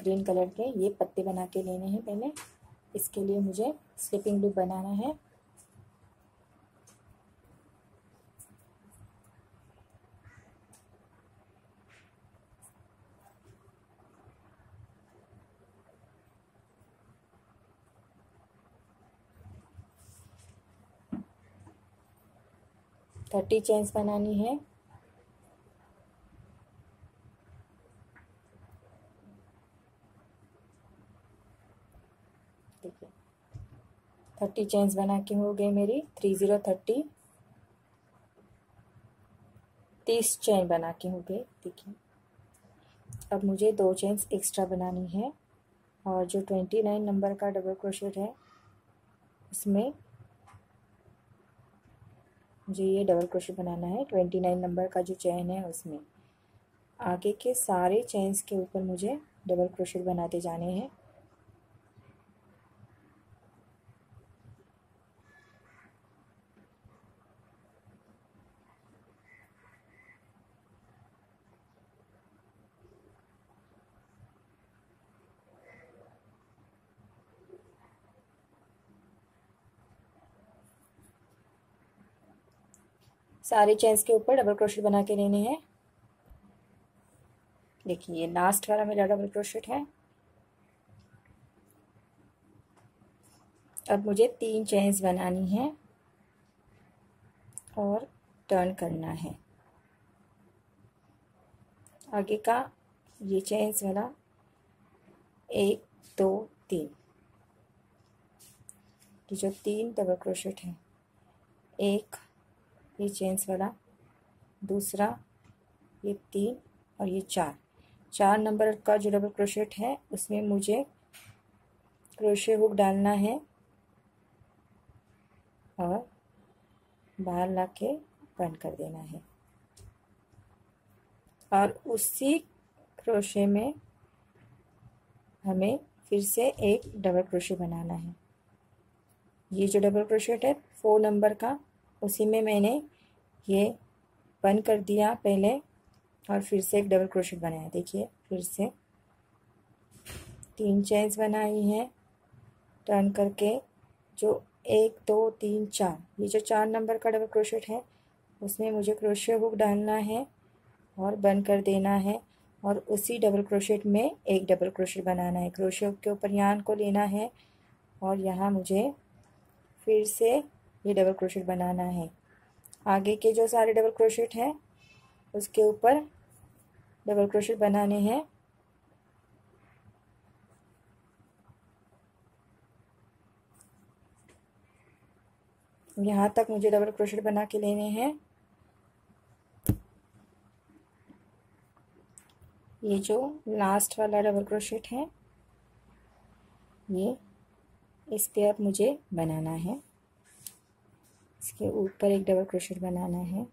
Green colour के ये पत्ते बना के लेने हैं पहले। इसके लिए मुझे स्लिपिंग लूप बनाना है। थर्टी चेन्स बनानी है। देखिए 30 चेन्स बना के हो गए मेरी। 30 30 चेन बना के हो गए। देखिए अब मुझे 2 चेन्स एक्स्ट्रा बनानी है और जो 29 नंबर का डबल क्रोशेट है उसमें मुझे ये डबल क्रोशेट बनाना है। 29 नंबर का जो चेन है उसमें आगे के सारे चेन्स के ऊपर मुझे डबल क्रोशेट बनाते जाने हैं। सारे चेन्स के ऊपर डबल क्रोशेट बना के लेने हैं। देखिए ये लास्ट वाला मेरा डबल क्रोशेट है। अब मुझे 3 चेन्स बनानी है और टर्न करना है। आगे का ये चेन्स वाला 1 2 3, ये जो 3 डबल क्रोशेट है, एक ये चेन्स वाला, दूसरा ये 3 और ये 4 नंबर का जो डबल क्रोशेट है उसमें मुझे क्रोशे हुक डालना है और बाहर ला के बंद कर देना है। और उसी क्रोशे में हमें फिर से एक डबल क्रोशे बनाना है। ये जो डबल क्रोशेट है 4 नंबर का, उसी में मैंने ये बंद कर दिया पहले और फिर से एक डबल क्रोशेट बनाया। देखिए फिर से 3 चेन्स बनाई हैं टर्न करके। जो 1 2 3 4, ये जो 4 नंबर का डबल क्रोशेट है उसमें मुझे क्रोशे हुक डालना है और बंद कर देना है और उसी डबल क्रोशेट में एक डबल क्रोशेट बनाना है। क्रोशे हुक के ऊपर यार्न को लेना है और यहाँ मुझे फिर से ये डबल क्रोशेट बनाना है। आगे के जो सारे डबल क्रोशेट हैं उसके ऊपर डबल क्रोशेट बनाने हैं। यहाँ तक मुझे डबल क्रोशेट बना के लेने हैं। ये जो लास्ट वाला डबल क्रोशेट है ये इस पे अब मुझे बनाना है। इसके ऊपर एक डबल क्रोशेट बनाना है।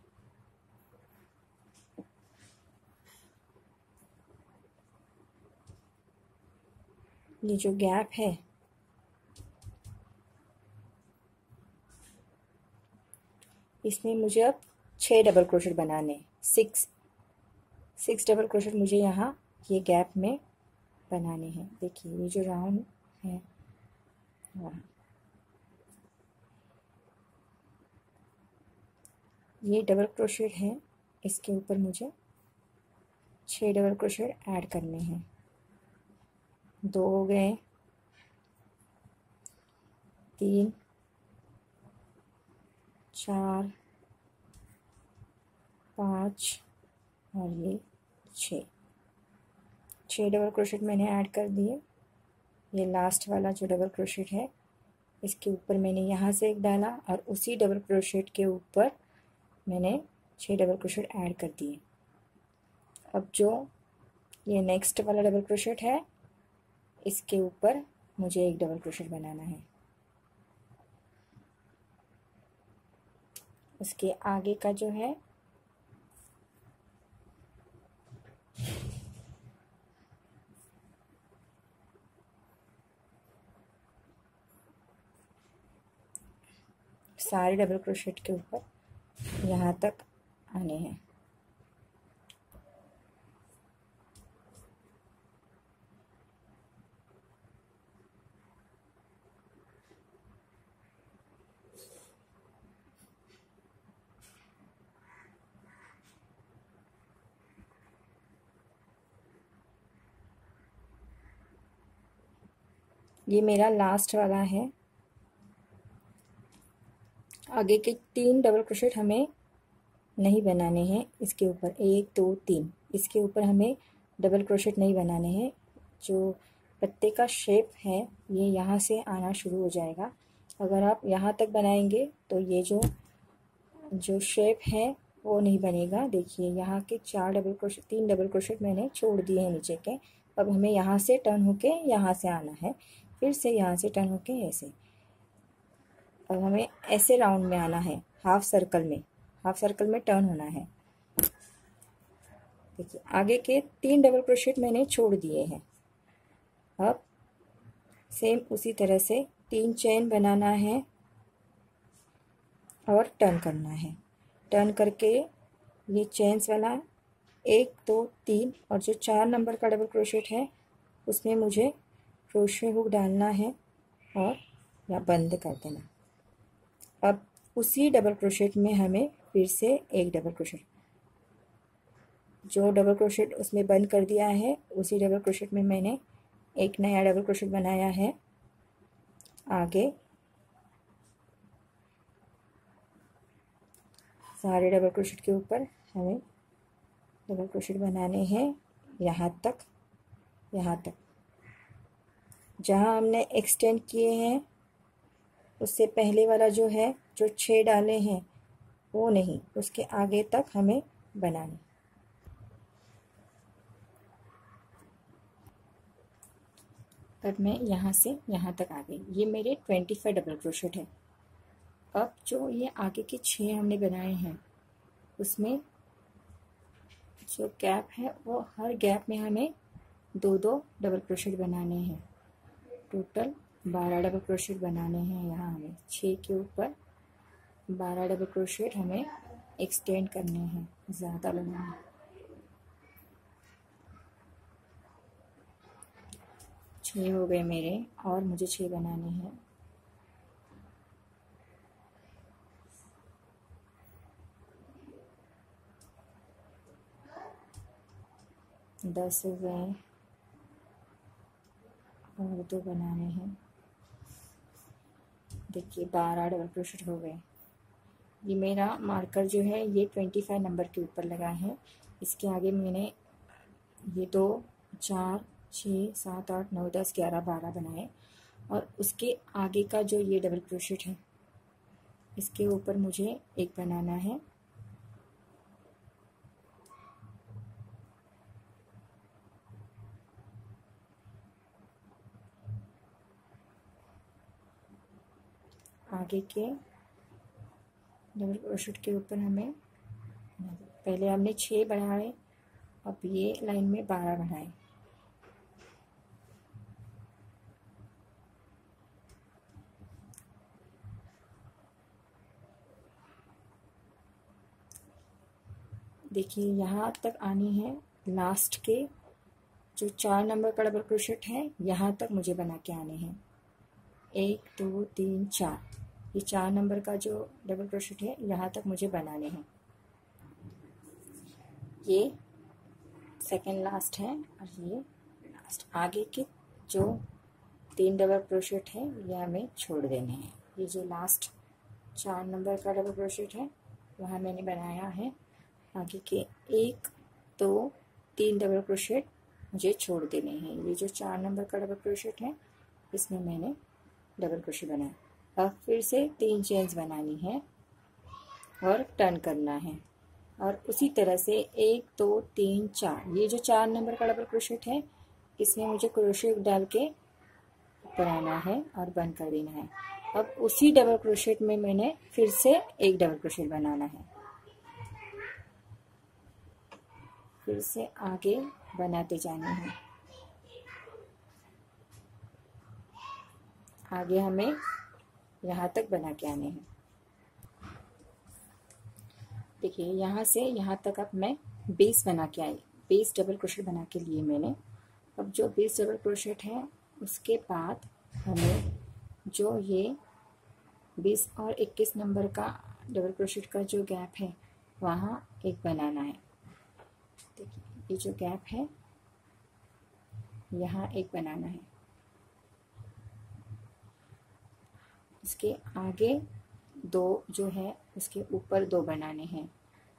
ये जो गैप है इसमें मुझे अब 6 डबल क्रोशेट बनाने, 6 डबल क्रोशेट मुझे यहाँ ये गैप में बनाने हैं। देखिए ये जो राउंड है वहाँ ये डबल क्रोशेट है, इसके ऊपर मुझे 6 डबल क्रोशेट ऐड करने हैं। 2 हो गए, 3 4 5 और ये 6 डबल क्रोशेट मैंने ऐड कर दिए। ये लास्ट वाला जो डबल क्रोशेट है इसके ऊपर मैंने यहाँ से एक डाला और उसी डबल क्रोशेट के ऊपर मैंने 6 डबल क्रोशेट ऐड कर दिए। अब जो ये नेक्स्ट वाला डबल क्रोशेट है इसके ऊपर मुझे एक डबल क्रोशेट बनाना है। उसके आगे का जो है सारे डबल क्रोशेट के ऊपर यहाँ तक आने हैं। ये मेरा लास्ट वाला है। आगे के 3 डबल क्रोशेट हमें नहीं बनाने हैं इसके ऊपर, 1 2 3, इसके ऊपर हमें डबल क्रोशेट नहीं बनाने हैं। जो पत्ते का शेप है ये यहाँ से आना शुरू हो जाएगा। अगर आप यहाँ तक बनाएंगे तो ये जो शेप है वो नहीं बनेगा। देखिए यहाँ के 3 डबल क्रोशेट मैंने छोड़ दिए हैं नीचे के। अब हमें यहाँ से टर्न होके यहाँ से आना है, फिर से यहाँ से टर्न होके ऐसे। अब हमें ऐसे राउंड में आना है, हाफ सर्कल में टर्न होना है। देखिए आगे के 3 डबल क्रोशेट मैंने छोड़ दिए हैं। अब सेम उसी तरह से 3 चेन बनाना है और टर्न करना है। टर्न करके ये चेन्स वाला 1 2 3 और जो 4 नंबर का डबल क्रोशेट है उसमें मुझे क्रोशे हुक डालना है और या बंद कर देना। अब उसी डबल क्रोशेट में हमें फिर से एक डबल क्रोशेट, जो डबल क्रोशेट उसमें बंद कर दिया है उसी डबल क्रोशेट में मैंने एक नया डबल क्रोशेट बनाया है। आगे सारे डबल क्रोशेट के ऊपर हमें डबल क्रोशेट बनाने हैं यहाँ तक जहाँ हमने एक्सटेंड किए हैं उससे पहले वाला जो है, जो 6 डाले हैं वो नहीं, उसके आगे तक हमें बनाने। अब मैं यहाँ से यहाँ तक आ गई। ये मेरे 25 डबल क्रोशेट है। अब जो ये आगे के 6 हमने बनाए हैं उसमें जो गैप है वो हर गैप में हमें 2 डबल क्रोशेट बनाने हैं। टोटल 12 डबल क्रोशेट बनाने हैं। यहाँ हमें 6 के ऊपर 12 डबल क्रोशेट हमें एक्सटेंड करने हैं, ज़्यादा बनाना है। 6 हो गए मेरे और मुझे 6 बनाने हैं। दस हो गए और 2 बनाने हैं। देखिए 12 डबल क्रोशेट हो गए। ये मेरा मार्कर जो है ये 25 नंबर के ऊपर लगा है। इसके आगे मैंने ये 2 4 6 7 8 9 10 11 12 बनाए और उसके आगे का जो ये डबल क्रोशेट है इसके ऊपर मुझे एक बनाना है। आगे के डबल क्रोशेट के ऊपर हमें, पहले हमने 6 बढ़ाए, अब ये लाइन में 12 बढ़ाए। देखिए यहाँ तक आनी है। लास्ट के जो 4 नंबर का डबल क्रोशेट है यहाँ तक मुझे बना के आने हैं। 1 2 3 4, ये 4 नंबर का जो डबल क्रोशेट है यहाँ तक मुझे बनाने हैं। ये सेकेंड लास्ट है और ये लास्ट। आगे के जो 3 डबल क्रोशेट है ये हमें छोड़ देने हैं। ये जो लास्ट 4 नंबर का डबल क्रोशेट है वहाँ मैंने बनाया है। आगे के 1 2 3 डबल क्रोशेट मुझे छोड़ देने हैं। ये जो 4 नंबर का डबल क्रोशेट है इसमें मैंने डबल क्रोशेट बनाया। अब फिर से 3 चेन्स बनानी है और टर्न करना है और उसी तरह से 1 2 3 4, ये जो 4 नंबर का डबल क्रोशेट है इसमें मुझे क्रोशेट डाल के ऊपर आना है और बंद कर देना है। अब उसी डबल क्रोशेट में मैंने फिर से एक डबल क्रोशेट बनाना है। फिर से आगे बनाते जाना है। आगे हमें यहाँ तक बना के आने हैं। देखिए यहाँ से यहाँ तक अब मैं 20 बना के आई। 20 डबल क्रोशेट बना के लिए मैंने। अब जो 20 डबल क्रोशेट है उसके बाद हमें जो ये 20 और 21 नंबर का डबल क्रोशेट का जो गैप है वहाँ एक बनाना है। देखिए ये जो गैप है यहाँ एक बनाना है। इसके आगे 2 जो है उसके ऊपर 2 बनाने हैं।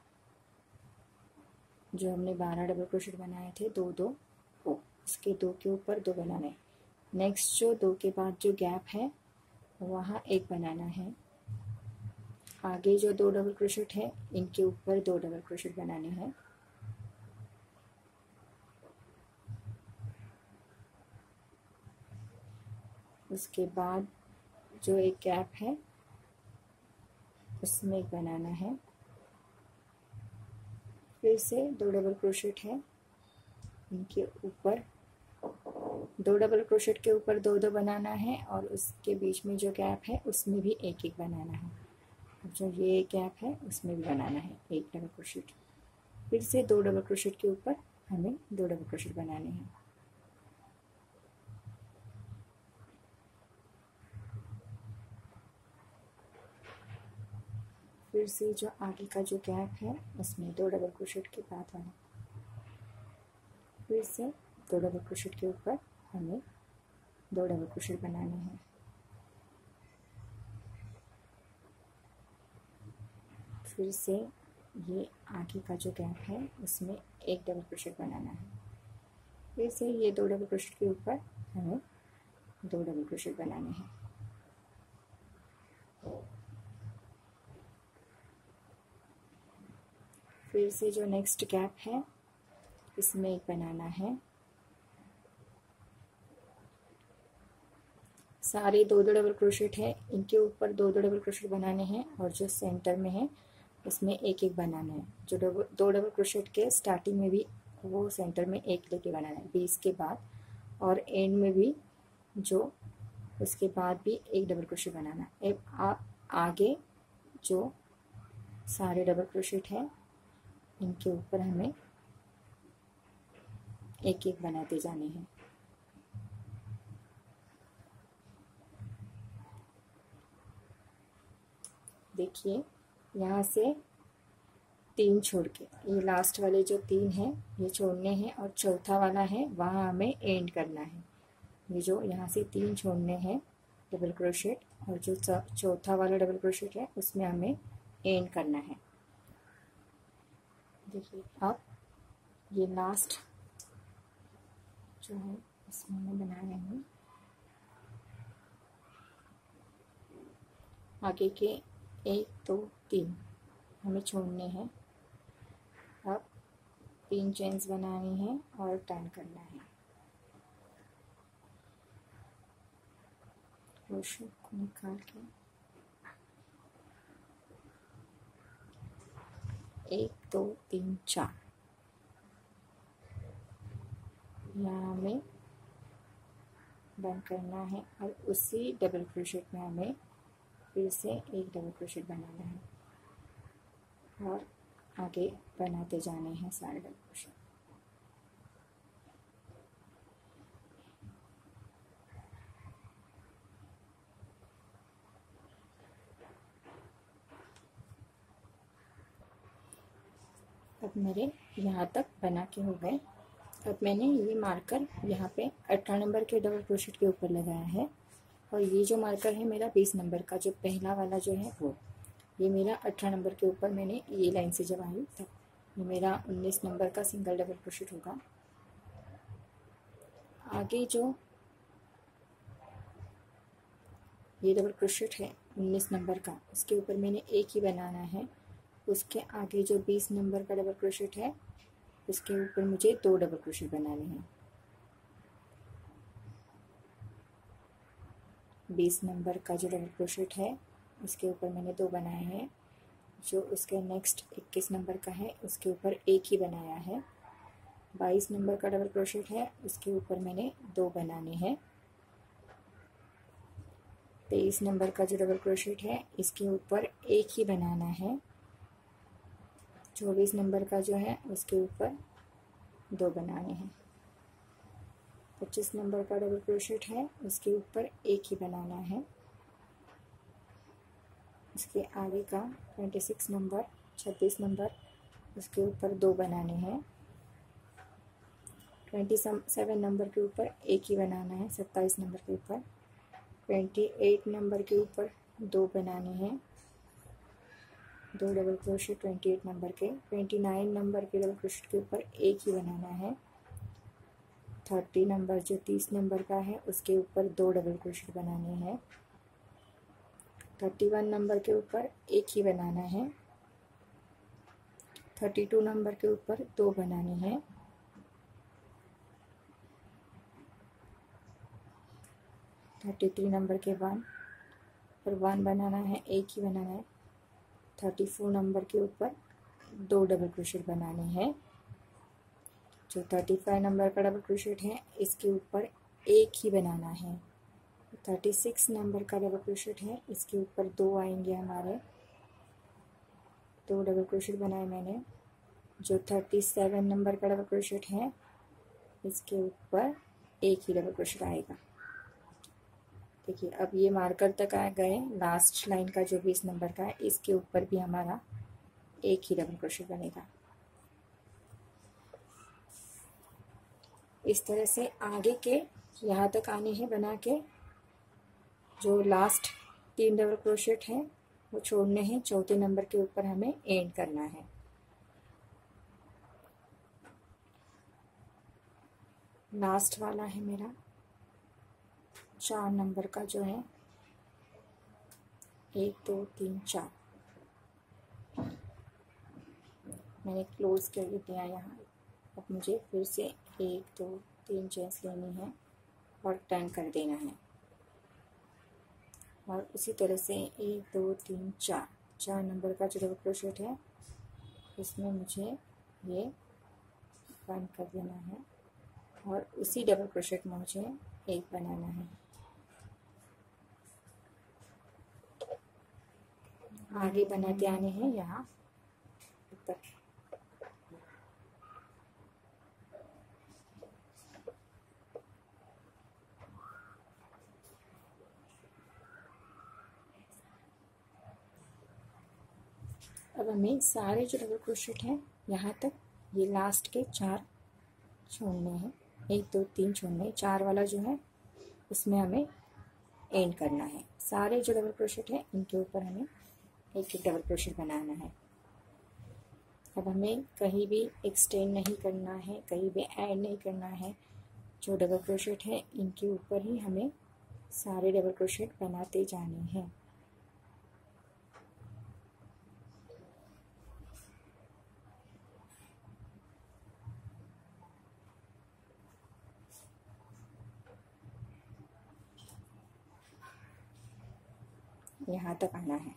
जो हमने 12 डबल क्रोशेट बनाए थे 2 2 वो इसके 2 के ऊपर 2 बनाने। नेक्स्ट जो 2 के बाद जो गैप है वहाँ 1 बनाना है। आगे जो 2 डबल क्रोशेट है इनके ऊपर 2 डबल क्रोशेट बनाने हैं। उसके बाद जो एक गैप है उसमें 1 बनाना है। फिर से 2 डबल क्रोशेट है, इनके ऊपर 2 डबल क्रोशेट के ऊपर 2 2 बनाना है और उसके बीच में जो गैप है उसमें भी 1 1 बनाना है। अब जो ये गैप है उसमें भी बनाना है 1 डबल क्रोशेट। फिर से 2 डबल क्रोशेट के ऊपर हमें 2 डबल क्रोशेट बनाने हैं। फिर से जो आगे का जो गैप है उसमें 2 डबल क्रोशेट के बाद वाला, फिर से 2 डबल क्रोशेट के ऊपर हमें 2 डबल क्रोशेट बनाने हैं। फिर से ये आगे का जो गैप है उसमें 1 डबल क्रोशेट बनाना है। फिर से ये 2 डबल क्रोशेट के ऊपर हमें 2 डबल क्रोशेट बनाने हैं। फिर से जो नेक्स्ट गैप है इसमें 1 बनाना है। सारे 2 2 डबल क्रोशेट है, इनके ऊपर 2 2 डबल क्रोशेट बनाने हैं और जो सेंटर में है उसमें 1 1 बनाना है। जो 2 डबल क्रोशेट के स्टार्टिंग में भी वो सेंटर में 1 लेके बनाना है 20 के बाद, और एंड में भी जो उसके बाद भी 1 डबल क्रोशेट बनाना है। अब आगे जो सारे डबल क्रोशेट है इनके ऊपर हमें 1 1 बनाते जाने हैं। देखिए यहाँ से 3 छोड़ के ये लास्ट वाले जो 3 हैं ये छोड़ने हैं और चौथा वाला है वहाँ हमें एंड करना है। ये जो यहाँ से 3 छोड़ने हैं डबल क्रोशेट और जो चौथा वाला डबल क्रोशेट है उसमें हमें एंड करना है। देखिए अब ये लास्ट जो है इसमें मैं बना रही हूँ। आगे के 1 2 3 हमें छोड़ने हैं। अब 3 चेन्स बनानी है और टर्न करना है। क्रोशेट को निकाल के 1 2 3 4 यहाँ हमें बंद करना है और उसी डबल क्रोशेट में हमें फिर से 1 डबल क्रोशेट बनाना है और आगे बनाते जाने हैं सारे डबल क्रोशेट। अब मेरे यहाँ तक बना के हो गए। अब मैंने ये मार्कर यहाँ पे 18 नंबर के डबल क्रोशेट के ऊपर लगाया है और ये जो मार्कर है मेरा 20 नंबर का जो पहला वाला जो है वो ये मेरा 18 नंबर के ऊपर मैंने ये लाइन से जब आई तब ये मेरा 19 नंबर का सिंगल डबल क्रोशेट होगा। आगे जो ये डबल क्रोशेट है 19 नंबर का उसके ऊपर मैंने 1 ही बनाना है। उसके आगे जो 20 नंबर का डबल क्रोशेट है उसके ऊपर मुझे 2 डबल क्रोशेट बनाने हैं। 20 नंबर का जो डबल क्रोशेट है उसके ऊपर मैंने 2 बनाए हैं। जो उसके नेक्स्ट 21 नंबर का है उसके ऊपर 1 ही बनाया है। 22 नंबर का डबल क्रोशेट है उसके ऊपर मैंने 2 बनाने हैं। 23 नंबर का जो डबल क्रोशेट है इसके ऊपर 1 ही बनाना है। 24 नंबर का जो है उसके ऊपर 2 बनाने हैं। 25 नंबर का डबल क्रोशेट है उसके ऊपर 1 ही बनाना है। इसके आगे का 26 नंबर 26 नंबर उसके ऊपर 2 बनाने हैं। 27 नंबर के ऊपर 1 ही बनाना है। 27 नंबर के ऊपर 28 नंबर के ऊपर दो बनाने हैं, दो डबल क्रोशेट 28 नंबर के। 29 नंबर के डबल क्रोशेट के ऊपर एक ही बनाना है। 30 नंबर जो 30 नंबर का है उसके ऊपर दो डबल क्रोशेट बनाने हैं। 31 नंबर के ऊपर एक ही बनाना है। 32 नंबर के ऊपर दो बनाने हैं। 33 नंबर के वन बनाना है, एक ही बनाना है। 34 नंबर के ऊपर दो डबल क्रोशेट बनाने हैं। जो 35 नंबर का डबल क्रोशेट है इसके ऊपर एक ही बनाना है। 36 नंबर का डबल क्रोशेट है, इसके ऊपर दो आएंगे हमारे, दो डबल क्रोशेट बनाए मैंने। जो 37 नंबर का डबल क्रोशेट है इसके ऊपर एक ही डबल क्रोशेट आएगा। देखिए अब ये मार्कर तक आ गए। लास्ट लाइन का जो 20 नंबर का है इसके ऊपर भी हमारा एक ही डबल क्रोशेट बनेगा। इस तरह से आगे के यहाँ तक आने हैं बना के। जो लास्ट 3 डबल क्रोशेट हैं वो छोड़ने हैं। चौथे नंबर के ऊपर हमें एंड करना है। लास्ट वाला है मेरा 4 नंबर का जो है 1 2 3 4 मैंने क्लोज कर दिया यहाँ। अब मुझे फिर से 1 2 3 चेन्स लेनी है और टर्न कर देना है। और उसी तरह से 1 2 3 4 नंबर का जो डबल क्रोशेट है इसमें मुझे ये बंद कर देना है और उसी डबल क्रोशेट में मुझे एक बनाना है। आगे बनाते आने हैं यहाँ ऊपर। अब हमें सारे जो डबल क्रोशेट हैं यहाँ तक ये लास्ट के 4 छोड़ने हैं। 1 2 3 छोड़ने हैं। 4 वाला जो है उसमें हमें एंड करना है। सारे जो डबल क्रोशेट हैं इनके ऊपर हमें एक एक डबल क्रोशेट बनाना है। अब हमें कहीं भी एक्सटेंड नहीं करना है, कहीं भी ऐड नहीं करना है। जो डबल क्रोशेट है इनके ऊपर ही हमें सारे डबल क्रोशेट बनाते जाने हैं। यहाँ तक आना है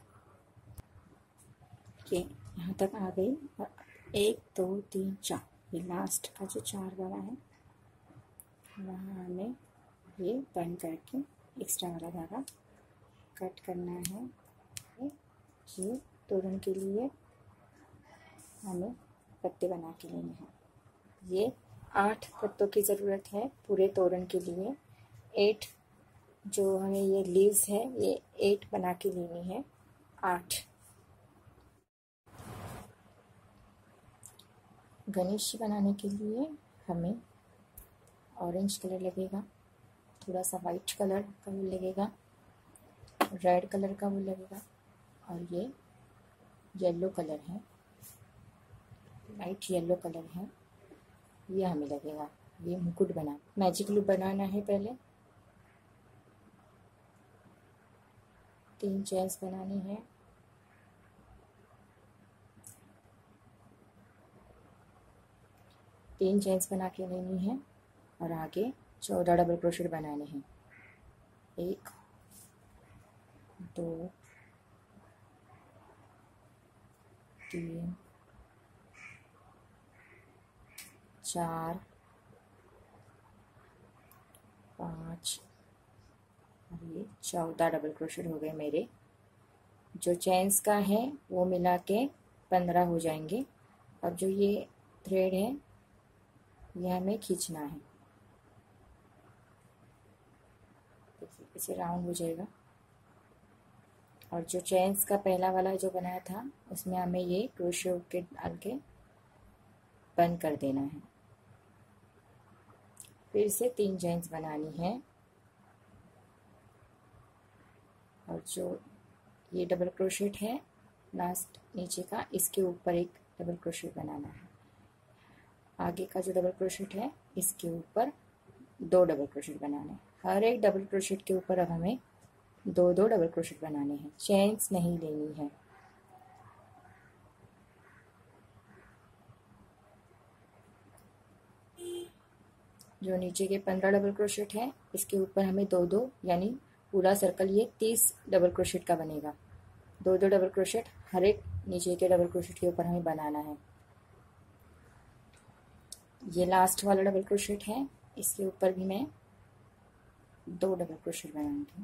कि यहाँ तक आ गई। और 1 2 3 4 ये लास्ट का जो 4 वाला है वहाँ हमें ये बंद करके एक्स्ट्रा वाला धागा कट करना है। ये तोरण के लिए हमें पत्ते बना के लेने हैं। ये 8 पत्तों की ज़रूरत है पूरे तोरण के लिए। 8 जो हमें ये लीव्स है ये 8 बना के लेनी है। 8 गणेश जी बनाने के लिए हमें ऑरेंज कलर लगेगा, थोड़ा सा वाइट कलर का वो लगेगा, रेड कलर का वो लगेगा और ये येलो कलर है, लाइट येलो कलर है, ये हमें लगेगा। ये मुकुट बना मैजिक लूप बनाना है। पहले 3 चेन्स बनानी है। तीन चेन्स बना के लेनी है और आगे 14 डबल क्रोशेट बनाने हैं। 1 2 3 4 5 और ये 14 डबल क्रोशेट हो गए मेरे। जो चेन्स का है वो मिला के 15 हो जाएंगे। अब जो ये थ्रेड है यह हमें खींचना है। देखिए इसे राउंड हो जाएगा। और जो चेन्स का पहला वाला जो बनाया था उसमें हमें ये क्रोशे के डाल के बंद कर देना है। फिर से 3 चेन्स बनानी है और जो ये डबल क्रोशेट है लास्ट नीचे का, इसके ऊपर एक डबल क्रोशेट बनाना है। आगे का जो डबल क्रोशेट है इसके ऊपर 2 डबल क्रोशेट बनाने हैं। हर एक डबल क्रोशेट के ऊपर अब हमें 2 डबल क्रोशेट बनाने हैं, चेन्स नहीं लेनी है। जो नीचे के 15 डबल क्रोशेट है इसके ऊपर हमें 2 यानी पूरा सर्कल ये 30 डबल क्रोशेट का बनेगा। 2 डबल क्रोशेट हर एक नीचे के डबल क्रोशेट के ऊपर हमें बनाना है। ये लास्ट वाला डबल क्रोशेट है, इसके ऊपर भी मैं 2 डबल क्रोशेट बनाऊंगी।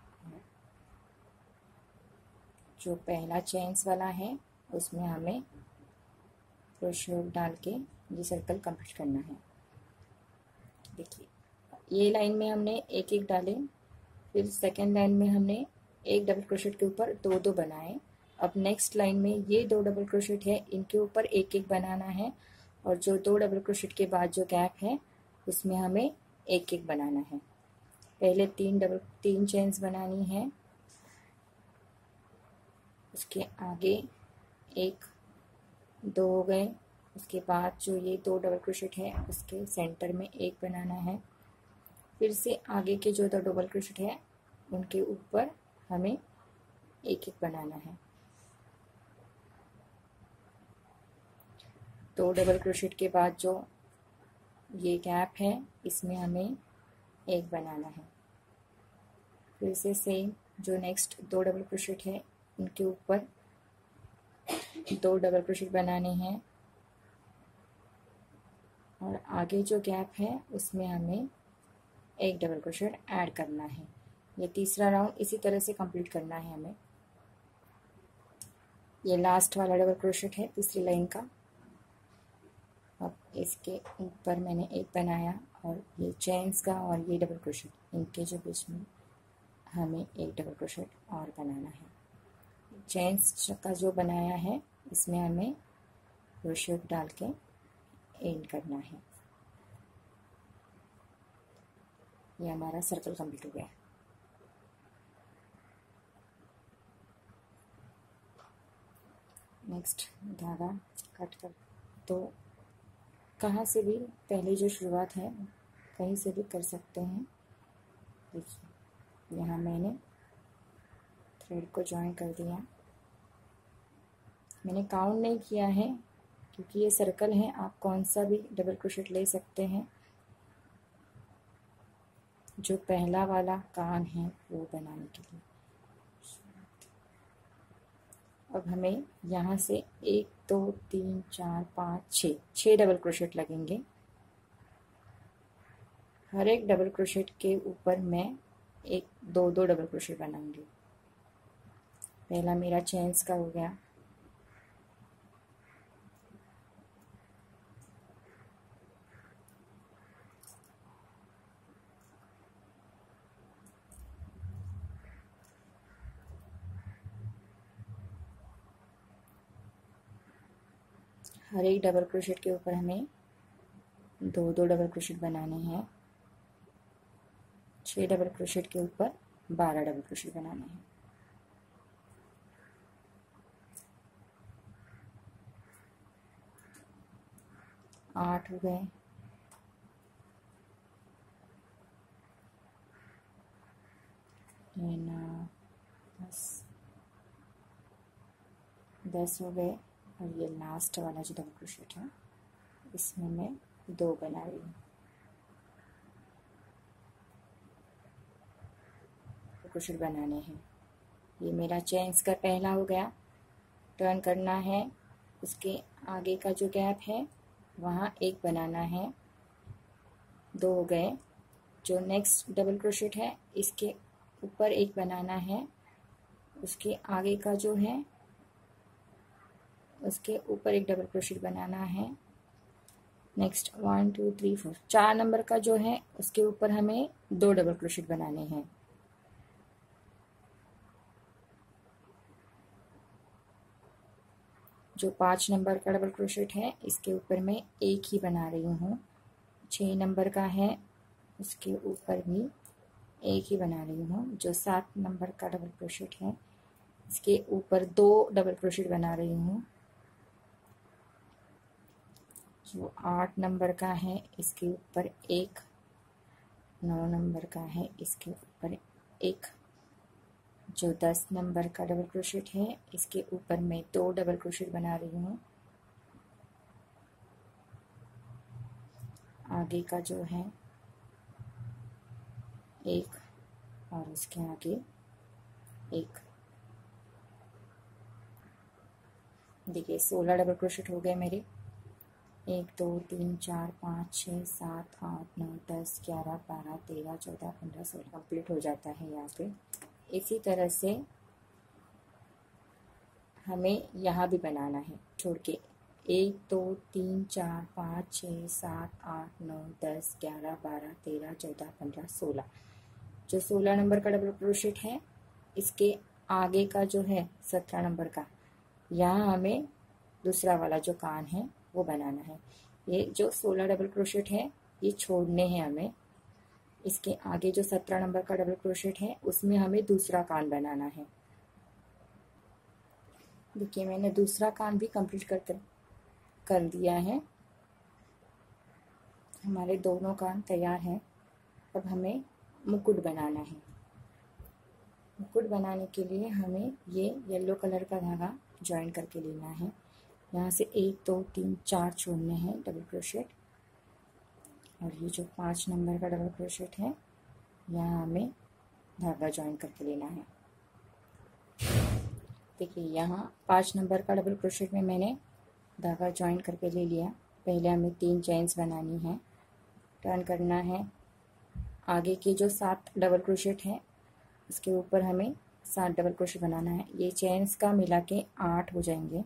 जो पहला चेन्स वाला है उसमें हमें क्रोशेट डाल के ये सर्कल कंप्लीट करना है। देखिए ये लाइन में हमने एक एक डाले, फिर सेकेंड लाइन में हमने एक डबल क्रोशेट के ऊपर 2 बनाए। अब नेक्स्ट लाइन में ये 2 डबल क्रोशेट है, इनके ऊपर एक एक बनाना है, और जो 2 डबल क्रोशेट के बाद जो गैप है उसमें हमें एक एक बनाना है। पहले 3 चेन्स बनानी है, उसके आगे 1 2 हो गए। उसके बाद जो ये 2 डबल क्रोशेट है उसके सेंटर में एक बनाना है। फिर से आगे के जो 2 डबल क्रोशेट है उनके ऊपर हमें एक एक बनाना है। 2 डबल क्रोशेट के बाद जो ये गैप है इसमें हमें एक बनाना है। फिर से सेम जो नेक्स्ट 2 डबल क्रोशेट है उनके ऊपर 2 डबल क्रोशेट बनाने हैं, और आगे जो गैप है उसमें हमें एक डबल क्रोशेट ऐड करना है। ये तीसरा राउंड इसी तरह से कंप्लीट करना है हमें। ये लास्ट वाला डबल क्रोशेट है तीसरी लाइन का। अब इसके ऊपर मैंने एक बनाया, और ये चेन्स का और ये डबल क्रोशेट इनके जो बीच में हमें एक डबल क्रोशेट और बनाना है। चेन्स का जो बनाया है इसमें हमें क्रोशेट डाल के एंड करना है। ये हमारा सर्कल कंप्लीट हो गया। नेक्स्ट धागा कट कर, तो कहाँ से भी पहले जो शुरुआत है कहीं से भी कर सकते हैं। देखिए यहाँ मैंने थ्रेड को ज्वाइन कर दिया। मैंने काउंट नहीं किया है क्योंकि ये सर्कल है, आप कौन सा भी डबल क्रोशेट ले सकते हैं। जो पहला वाला कान है वो बनाने के लिए अब हमें यहाँ से 1 2 3 4 5 6 डबल क्रोशेट लगेंगे। हर एक डबल क्रोशेट के ऊपर मैं 2 डबल क्रोशेट बनाऊंगी। पहला मेरा चेन्स का हो गया। हर एक डबल क्रोशेट के ऊपर हमें 2 डबल क्रोशेट बनाने हैं। 6 डबल क्रोशेट के ऊपर 12 डबल क्रोशेट बनाने हैं। आठ हो गए। 10 हो गए। और ये लास्ट वाला जो डबल क्रोशेट है इसमें मैं 2 बना रही हूँ। क्रोशेट बनाने हैं। ये मेरा चेन्स का पहला हो गया। टर्न करना है, उसके आगे का जो गैप है वहाँ एक बनाना है। 2 हो गए। जो नेक्स्ट डबल क्रोशेट है इसके ऊपर एक बनाना है, उसके आगे का जो है उसके ऊपर एक डबल क्रोशेट बनाना है। नेक्स्ट 1 2 3 4 4 नंबर का जो है उसके ऊपर हमें 2 डबल क्रोशेट बनाने हैं। जो 5 नंबर का डबल क्रोशेट है इसके ऊपर मैं एक ही बना रही हूँ। 6 नंबर का है उसके ऊपर भी एक ही बना रही हूँ। जो 7 नंबर का डबल क्रोशेट है इसके ऊपर 2 डबल क्रोशेट बना रही हूँ। जो 8 नंबर का है इसके ऊपर एक, 9 नंबर का है इसके ऊपर एक, जो 10 नंबर का डबल क्रोशेट है इसके ऊपर मैं 2 डबल क्रोशेट बना रही हूँ। आगे का जो है एक और इसके आगे एक। देखिए 16 डबल क्रोशेट हो गए मेरे। 1 2 3 4 5 6 7 8 9 10 11 12 13 14 15 16 कंप्लीट हो जाता है यहाँ पे। इसी तरह से हमें यहाँ भी बनाना है छोड़ के। 1 2 3 4 5 6 7 8 9 10 11 12 13 14 15 16। जो 16 नंबर का डबल क्रोशेट है इसके आगे का जो है 17 नंबर का, यहाँ हमें दूसरा वाला जो कान है वो बनाना है। ये जो 16 डबल क्रोशेट है ये छोड़ने हैं हमें। इसके आगे जो 17 नंबर का डबल क्रोशेट है उसमें हमें दूसरा कान बनाना है। देखिए मैंने दूसरा कान भी कंप्लीट कर दिया है। हमारे दोनों कान तैयार हैं। अब हमें मुकुट बनाना है। मुकुट बनाने के लिए हमें ये येलो कलर का धागा ज्वाइन करके लेना है। यहाँ से 1 2 3 4 छोड़ने हैं डबल क्रोशेट, और ये जो 5 नंबर का डबल क्रोशेट है यहाँ हमें धागा ज्वाइन करके लेना है। देखिए यहाँ 5 नंबर का डबल क्रोशेट में मैंने धागा ज्वाइन करके ले लिया। पहले हमें 3 चेन्स बनानी है, टर्न करना है। आगे के जो 7 डबल क्रोशेट हैं उसके ऊपर हमें 7 डबल क्रोशेट बनाना है। ये चेन्स का मिला के 8 हो जाएंगे।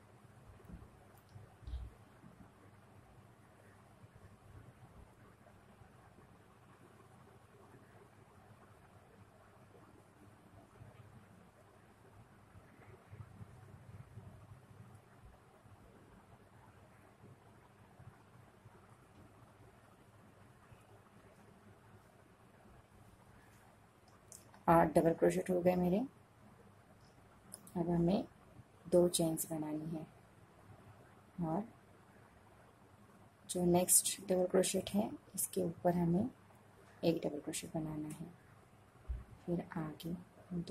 आठ डबल क्रोशेट हो गए मेरे। अब हमें 2 चेन्स बनानी है, और जो नेक्स्ट डबल क्रोशेट है इसके ऊपर हमें एक डबल क्रोशेट बनाना है। फिर आगे 2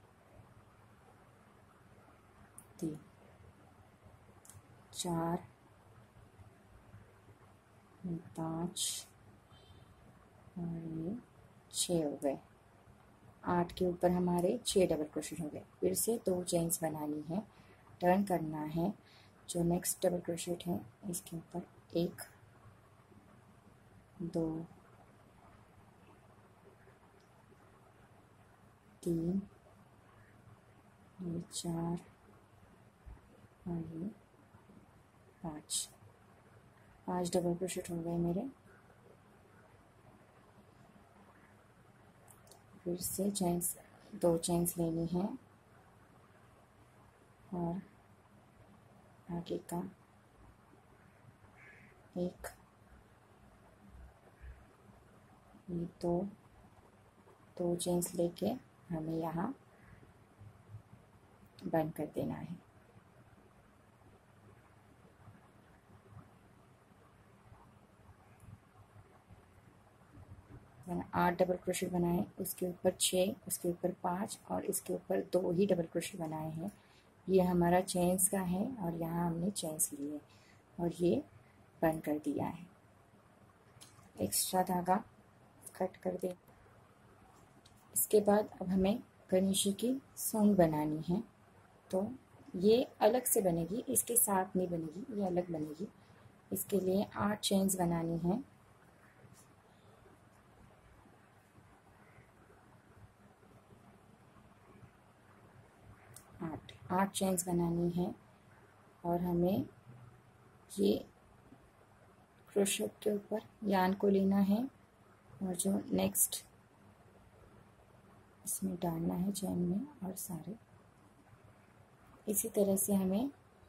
3 4 5 और ये 6 हो गए। 8 के ऊपर हमारे 6 डबल क्रोशेट हो गए। फिर से 2 चेन्स बनानी है, टर्न करना है। जो नेक्स्ट डबल क्रोशेट है इसके ऊपर 1 2 3 ये 4 और ये 5 डबल क्रोशेट हो गए मेरे। फिर से चेन्स 2 चेन्स लेनी है, और आगे का 1 ये 2 चेन्स लेके हमें यहाँ बंद कर देना है। मैंने 8 डबल क्रोशेट बनाए, उसके ऊपर 6, उसके ऊपर 5 और इसके ऊपर 2 ही डबल क्रोशेट बनाए हैं। ये हमारा चेन्स का है और यहाँ हमने चेन्स लिए और ये बंद कर दिया है। एक्स्ट्रा धागा कट कर दे। इसके बाद अब हमें गणेश जी की सूंड बनानी है, तो ये अलग से बनेगी, इसके साथ नहीं बनेगी, ये अलग बनेगी। इसके लिए 8 चेन्स बनानी है। आठ चेन्स बनानी है, और हमें ये क्रोशेट के ऊपर यान को लेना है और जो नेक्स्ट इसमें डालना है चेन में, और सारे इसी तरह से हमें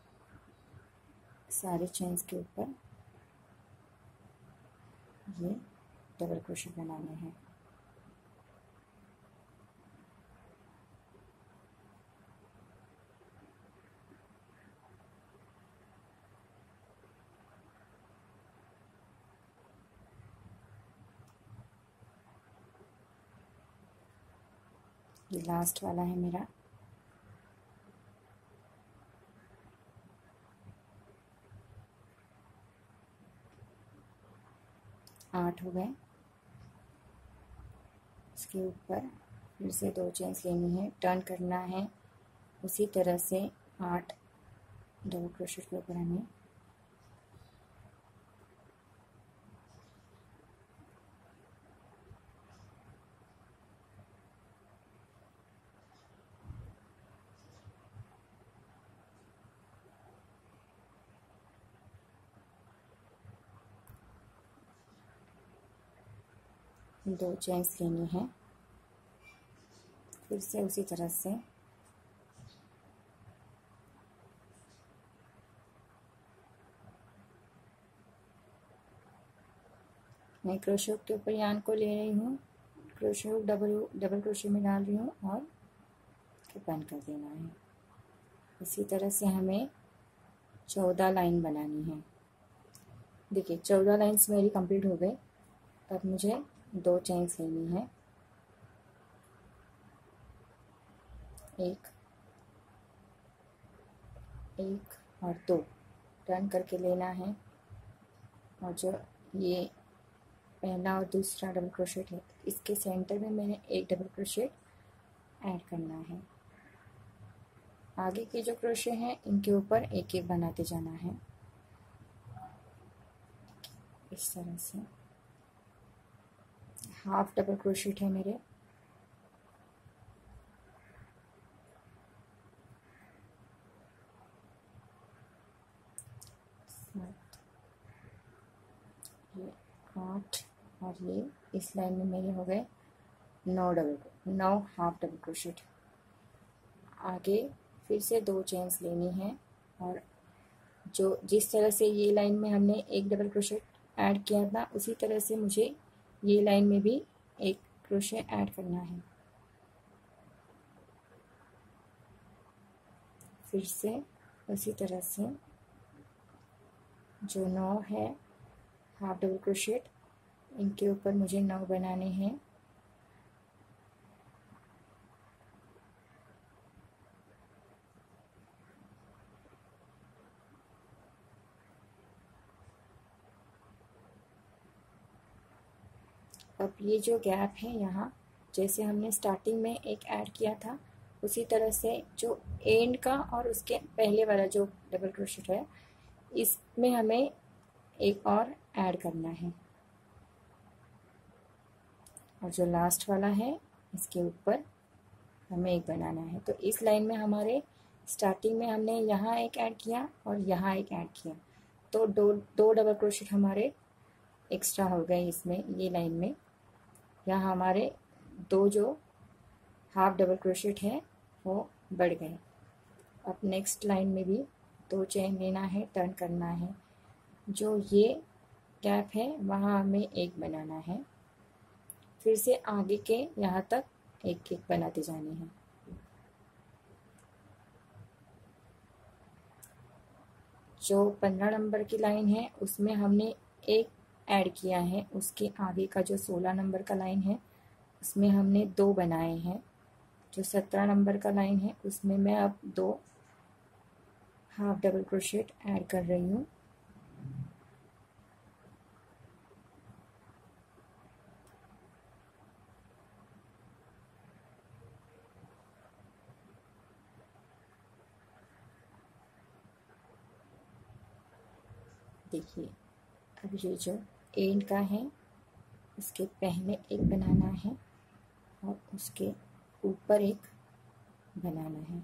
सारे चेन्स के ऊपर ये डबल क्रोशेट बनाने हैं। ये लास्ट वाला है मेरा। आठ हो गए। इसके ऊपर फिर से 2 चेन्स लेनी है, टर्न करना है उसी तरह से 8 डबल क्रोशेट के ऊपर हमें 2 चेन्स लेनी है। फिर से उसी तरह से मैं क्रोशे के ऊपर यान को ले रही हूँ, क्रोशे हुक डबल क्रोशे में डाल रही हूँ और बंद कर देना है। इसी तरह से हमें 14 लाइन बनानी है। देखिए 14 लाइन्स मेरी कंप्लीट हो गई। अब मुझे 2 चेन्स लेनी है, एक और 2 टर्न करके लेना है। और जो ये पहला और दूसरा डबल क्रोशेट है, इसके सेंटर में मैंने एक डबल क्रोशेट ऐड करना है। आगे के जो क्रोशे हैं इनके ऊपर एक एक बनाते जाना है इस तरह से। हाफ डबल क्रोशेट है मेरे। ये 8 और ये इस लाइन में मेरे हो गए 9 हाफ डबल क्रोशेट। आगे फिर से 2 चेन्स लेनी है और जो जिस तरह से ये लाइन में हमने एक डबल क्रोशेट ऐड किया था उसी तरह से मुझे ये लाइन में भी एक क्रोशे ऐड करना है। फिर से उसी तरह से जो 9 है हाफ डबल क्रोशेट, इनके ऊपर मुझे 9 बनाने हैं। अब ये जो गैप है यहाँ, जैसे हमने स्टार्टिंग में एक ऐड किया था उसी तरह से जो एंड का और उसके पहले वाला जो डबल क्रोशेट है इसमें हमें एक और ऐड करना है। और जो लास्ट वाला है इसके ऊपर हमें एक बनाना है। तो इस लाइन में हमारे स्टार्टिंग में हमने यहाँ एक ऐड किया और यहाँ एक ऐड किया, तो दो डबल क्रोशेट हमारे एक्स्ट्रा हो गए इसमें, ये लाइन में। यहाँ हमारे 2 जो हाफ डबल क्रोशेट है वो बढ़ गए। अब नेक्स्ट लाइन में भी 2 चेन लेना है, टर्न करना है। जो ये गैप है वहाँ हमें एक बनाना है। फिर से आगे के यहाँ तक एक एक बनाते जाने हैं। जो 15 नंबर की लाइन है उसमें हमने एक ऐड किया है, उसके आगे का जो 16 नंबर का लाइन है उसमें हमने 2 बनाए हैं। जो 17 नंबर का लाइन है उसमें मैं अब 2 हाफ डबल क्रोशेट ऐड कर रही हूँ। देखिए अब ये जो एंड का है इसके पहले एक बनाना है और उसके ऊपर एक बनाना है।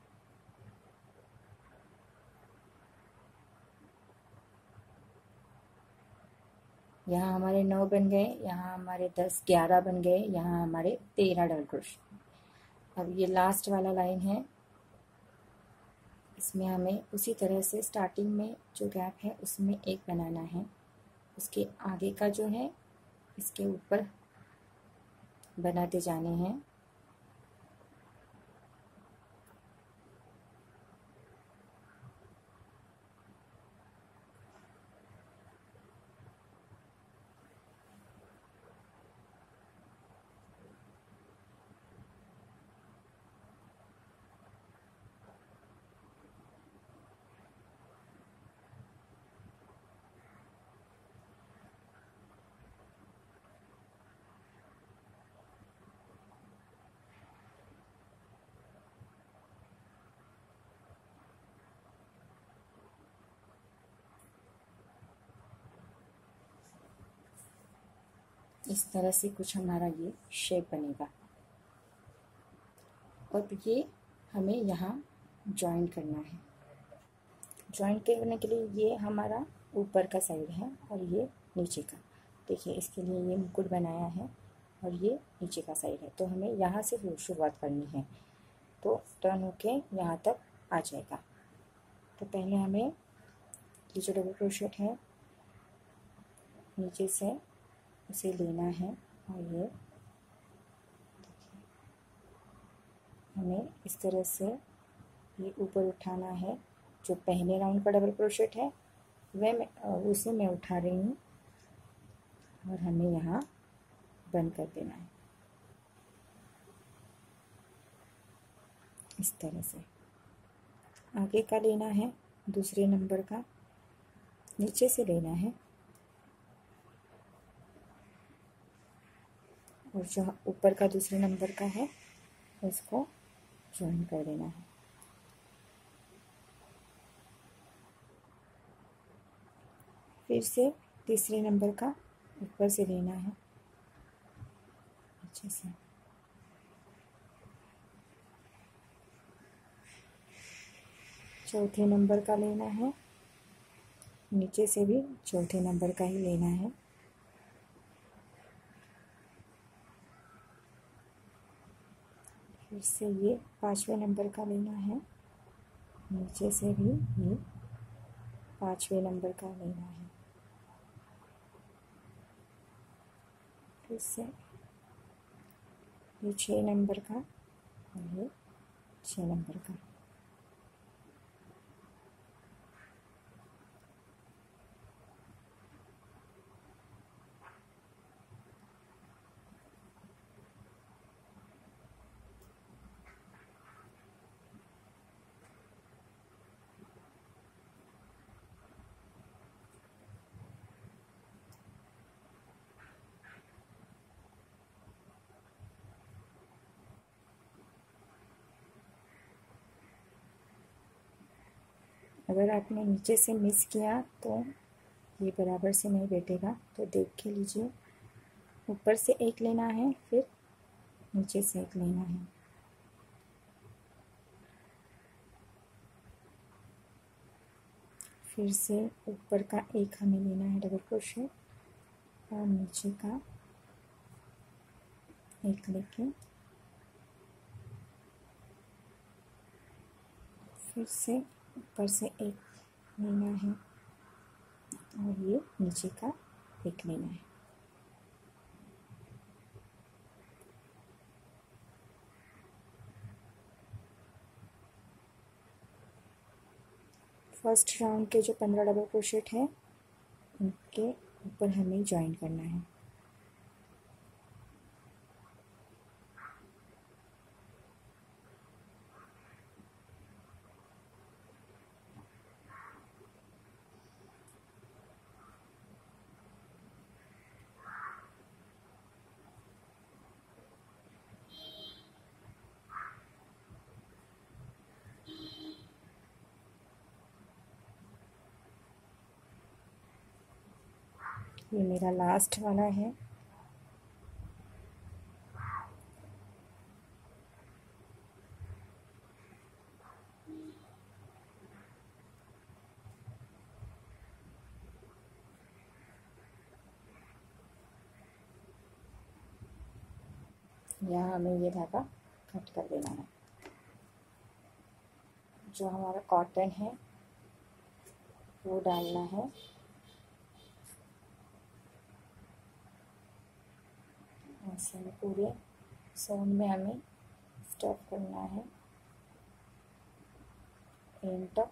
यहाँ हमारे 9 बन गए, यहाँ हमारे 10 11 बन गए, यहाँ हमारे 13 डबल क्रोशेट। अब ये लास्ट वाला लाइन है, इसमें हमें उसी तरह से स्टार्टिंग में जो गैप है उसमें एक बनाना है। उसके आगे का जो है इसके ऊपर बनाते जाने हैं। इस तरह से कुछ हमारा ये शेप बनेगा। और ये हमें यहाँ जॉइन करना है। जॉइन करने के लिए ये हमारा ऊपर का साइड है और ये नीचे का। देखिए इसके लिए ये मुकुट बनाया है और ये नीचे का साइड है, तो हमें यहाँ से शुरुआत करनी है। तो टर्न होके यहाँ तक आ जाएगा। तो पहले हमें ये जो डबल क्रोशेट है नीचे से उसे लेना है और ये हमें इस तरह से ये ऊपर उठाना है। जो पहले राउंड का डबल क्रोशेट है उसे मैं उठा रही हूँ और हमें यहाँ बंद कर देना है इस तरह से। आगे का लेना है दूसरे नंबर का, नीचे से लेना है और जो ऊपर का दूसरे नंबर का है उसको ज्वाइन कर देना है। फिर से तीसरे नंबर का ऊपर से लेना है अच्छे से। चौथे नंबर का लेना है, नीचे से भी चौथे नंबर का ही लेना है। फिर से ये पांचवें नंबर का लेना है, नीचे से भी ये पांचवें नंबर का लेना है। फिर से ये 6 नंबर का और ये 6 नंबर का। अगर आपने नीचे से मिस किया तो ये बराबर से नहीं बैठेगा, तो देख के लीजिए। ऊपर से एक लेना है, फिर नीचे से एक लेना है। फिर से ऊपर का एक हमें लेना है डबल क्रोशेट और नीचे का एक लेके फिर से ऊपर से एक लेना है और ये नीचे का एक लेना है। फर्स्ट राउंड के जो 15 डबल क्रोशेट हैं उनके ऊपर हमें ज्वाइन करना है। ये मेरा लास्ट वाला है। यहाँ हमें ये धागा कट कर देना है। जो हमारा कॉटन है वो डालना है ऐसे में पूरे सोन में हमें स्टफ करना है एंड तक।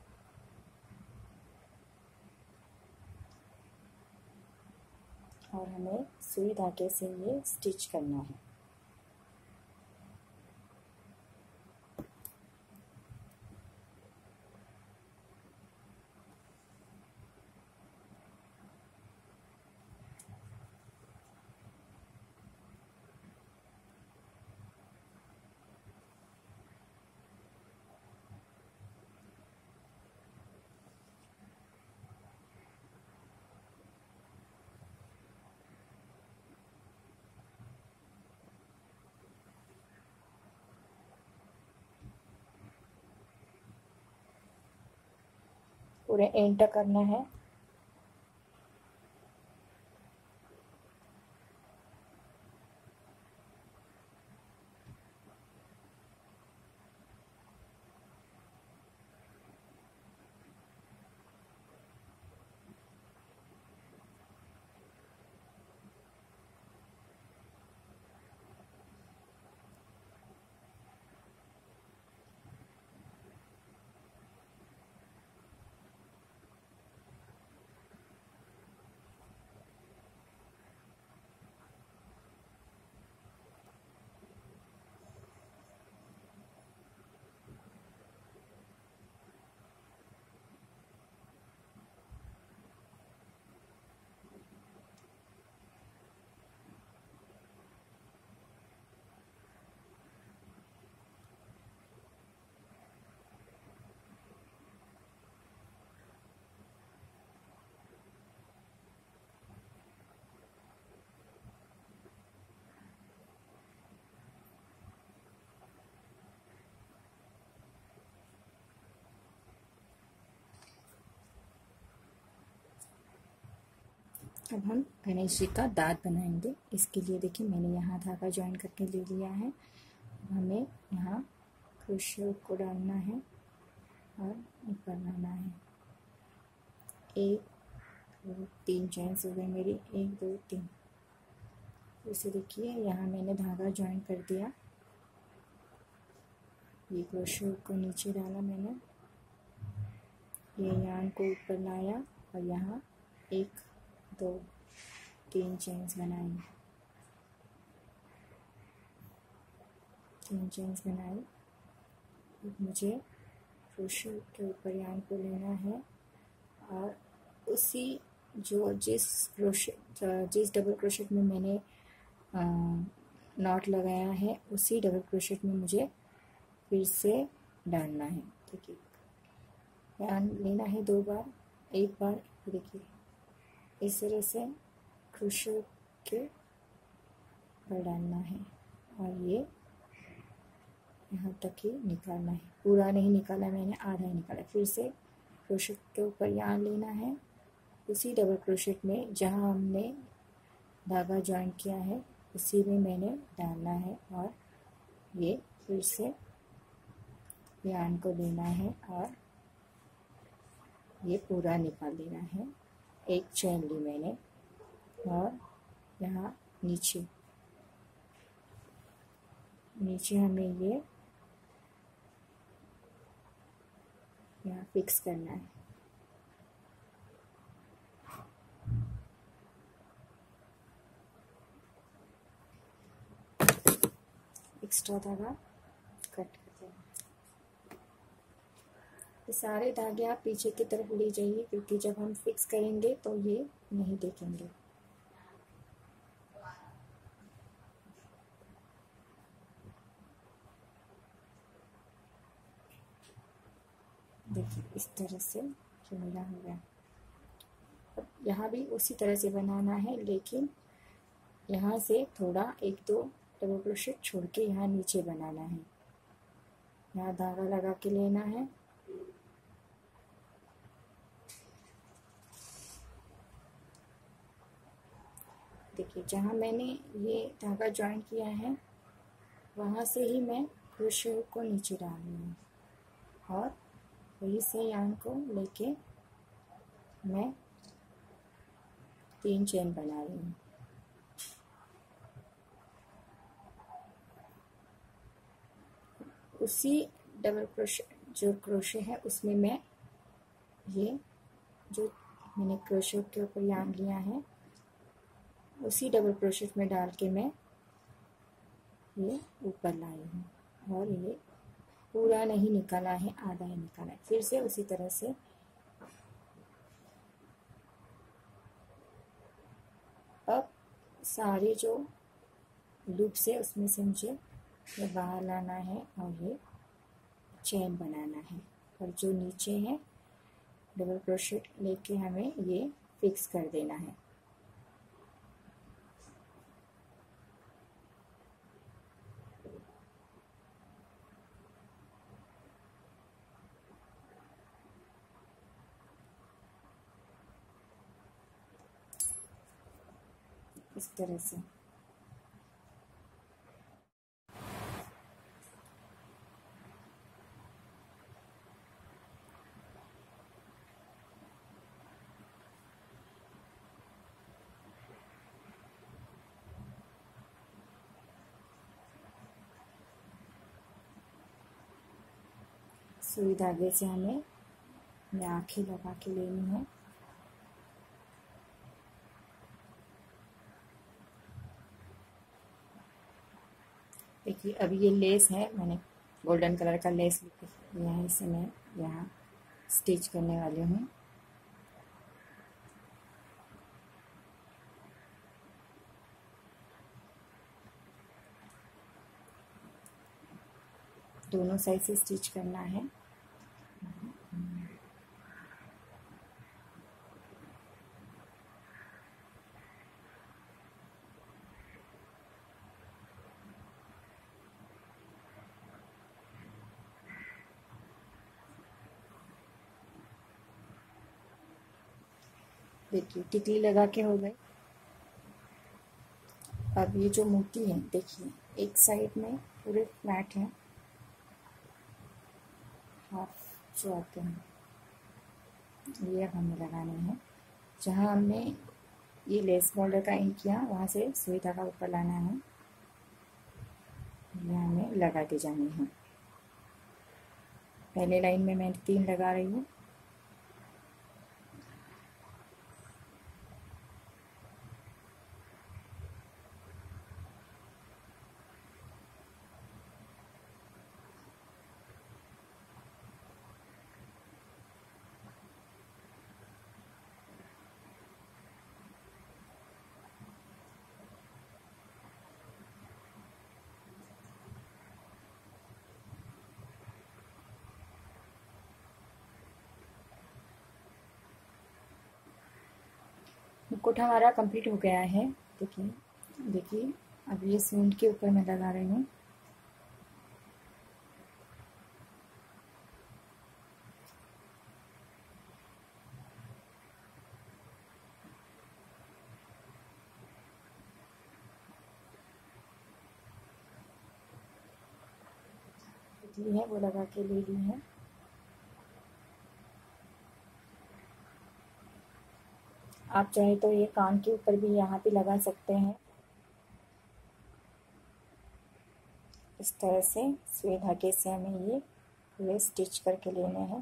और हमें सुई धागे से ये स्टिच करना है। पूरे एंड तक करना है। अब हम गणेश जी का दांत बनाएंगे। इसके लिए देखिए मैंने यहाँ धागा ज्वाइन करके ले लिया है। हमें यहाँ क्रोशे को डालना है और ऊपर लाना है। 1 2 3 चेन्स हो गए मेरी, 1 2 3। इसे देखिए यहाँ मैंने धागा ज्वाइन कर दिया। ये क्रोशे को नीचे डाला मैंने, ये यार्न को ऊपर लाया और यहाँ 1 2 3 चेन्स बनाई, 3 चेन्स बनाई। मुझे क्रोशे के ऊपर यार्न को लेना है और उसी जिस डबल क्रोशेट में मैंने नॉट लगाया है उसी डबल क्रोशेट में मुझे फिर से डालना है। ठीक है, यार्न लेना है 2 बार, 1 बार देखिए इस तरह से क्रोशे के पर डालना है और ये यहाँ तक ही निकालना है। पूरा नहीं निकाला मैंने, आधा ही निकाला। फिर से क्रोशे के ऊपर यार्न लेना है, उसी डबल क्रोशेट में जहाँ हमने धागा ज्वाइन किया है उसी में मैंने डालना है और ये फिर से यार्न को लेना है और ये पूरा निकाल देना है। 1 चेन ली मैंने और यहाँ नीचे हमें ये यहाँ फिक्स करना है। एक्स्ट्रा धागा कट कर देना। ये सारे धागे आप पीछे की तरफ ले जाइए क्योंकि जब हम फिक्स करेंगे तो ये नहीं देखेंगे। देखिए इस तरह से ये मेरा हो गया। अब यहाँ भी उसी तरह से बनाना है, लेकिन यहाँ से थोड़ा 1 2 डबल क्रोशेट छोड़ के यहाँ नीचे बनाना है। यहाँ धागा लगा के लेना है, देखिए जहाँ मैंने ये धागा ज्वाइन किया है वहाँ से ही मैं क्रोशे को नीचे डाल रही हूँ और वहीं से यार्न को लेके मैं 3 चेन बना रही हूँ। उसी डबल क्रोशे जो क्रोशे है उसमें मैं ये जो मैंने क्रोशे के ऊपर यार्न लिया है उसी डबल क्रोशेट में डाल के मैं ये ऊपर लाई हूँ और ये पूरा नहीं निकाला है, आधा ही निकाला है। फिर से उसी तरह से अब सारे जो लूप्स है उसमें से मुझे ये बाहर लाना है और ये चेन बनाना है और जो नीचे है डबल क्रोशेट लेके हमें ये फिक्स कर देना है। इस तरह से। सुई धागे से हमें ये आँखें लगा के लेनी है। देखिए अभी ये लेस है, मैंने गोल्डन कलर का लेस लिया है, इसे मैं यहाँ स्टिच करने वाली हूँ। दोनों साइड से स्टिच करना है। देखिए टिकली लगा के हो गई। अब ये जो मोती है देखिए एक साइड में पूरे फ्लैट हैं, हाफ जो आते हैं ये अब हमें लगाने हैं। जहाँ हमने ये लेस बॉर्डर का इन किया वहाँ से सुई धागा ऊपर लाना है, ये हमें लगाते जानी है। पहले लाइन में मैं 3 लगा रही हूँ। मुकुट हमारा कंप्लीट हो गया है। देखिए देखिए अब ये सूंड के ऊपर मैं लगा रही हूँ। ली है वो लगा के ले ली है। आप चाहे तो ये कान के ऊपर भी यहाँ पे लगा सकते हैं। इस तरह से सुई धागे से हमें ये पूरे स्टिच करके लेने हैं।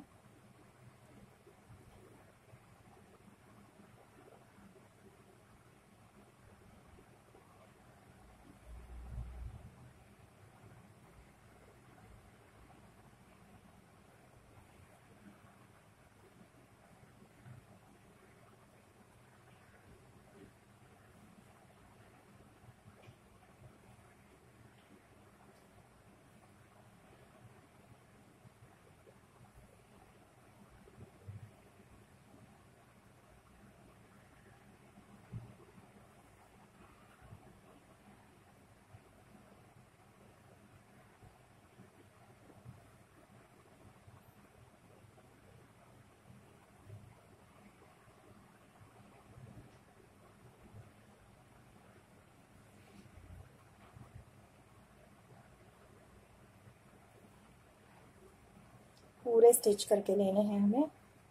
पूरे स्टिच करके लेने हैं हमें।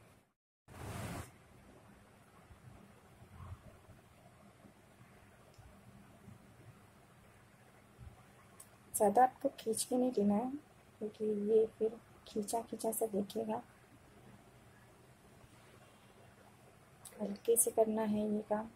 ज़्यादा आपको खींच के नहीं लेना है क्योंकि ये फिर खींचा खींचा सा दिखेगा। हल्के से करना है ये काम।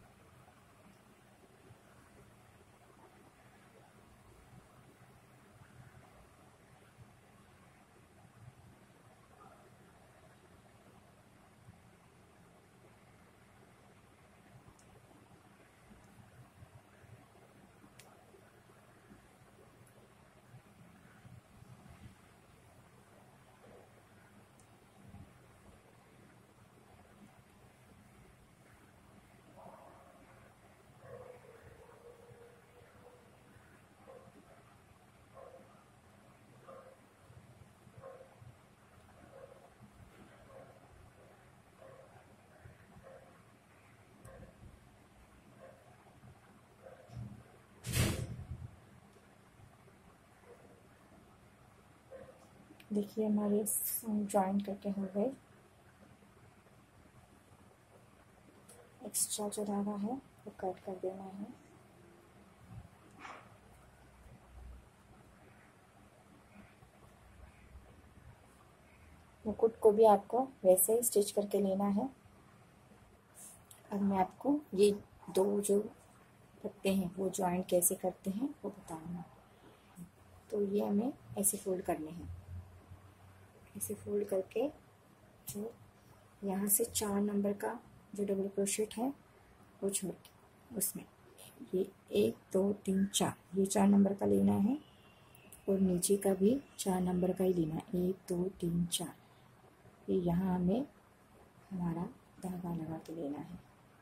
देखिए हमारे जॉइन करके हो गए। एक्स्ट्रा जो धागा है वो कट कर देना है। मुकुट को भी आपको वैसे ही स्टिच करके लेना है। अब मैं आपको ये दो जो पत्ते हैं वो जॉइन कैसे करते हैं वो बताऊंगा। तो ये हमें ऐसे फोल्ड करने हैं। ऐसे फोल्ड करके जो यहाँ से 4 नंबर का जो डबल क्रोशेट है वो छोड़ के उसमें ये 1 2 3 4 ये 4 नंबर का लेना है और नीचे का भी 4 नंबर का ही लेना है। 1 2 3 4 ये यहाँ हमें हमारा धागा लगा के लेना है।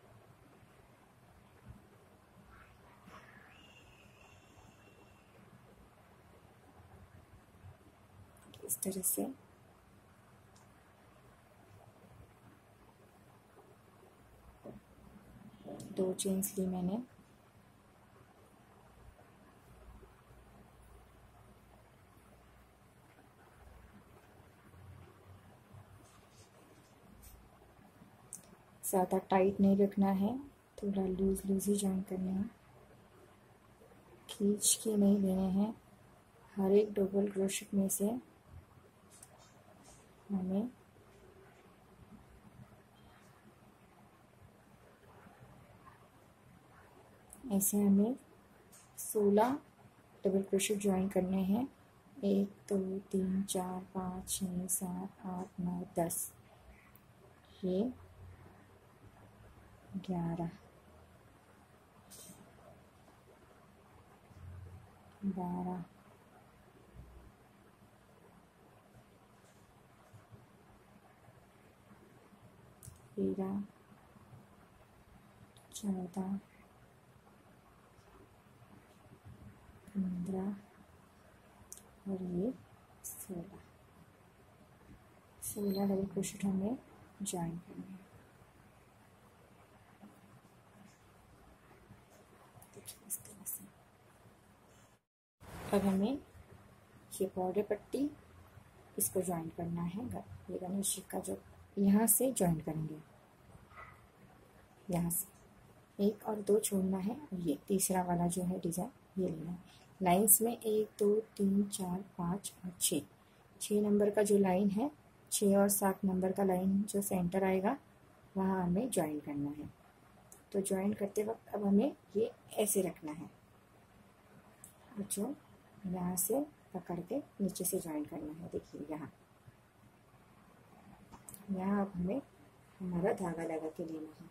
इस तरह से दो चेन्स ली मैंने। ज़्यादा टाइट नहीं रखना है, थोड़ा लूज लूज ही जॉइन करना है, खींच के नहीं लेने हैं। हर एक डबल क्रोशेट में से हमें ऐसे 16 डबल क्रोशेट ज्वाइन करने हैं। 1 2 3 4 5 6 7 8 9 10 ये 11 12 13 14 15 और ये 16 डबल क्रोशेट हमें ज्वाइन करना है। देखिए इस तरह से। अब हमें ये बॉर्डर पट्टी इसको ज्वाइन करना है। ये गणेश जी का जो यहाँ से ज्वाइन करेंगे, यहाँ से 1 और 2 छोड़ना है। ये तीसरा वाला जो है डिज़ाइन ये लेना है। लाइंस में 1 2 3 4 5 और 6 नंबर का जो लाइन है, 6 और 7 नंबर का लाइन जो सेंटर आएगा वहाँ हमें ज्वाइन करना है। तो ज्वाइन करते वक्त अब हमें ये ऐसे रखना है और जो यहाँ से पकड़ के नीचे से ज्वाइन करना है। देखिए यहाँ अब हमें हमारा धागा लगा के लेना है।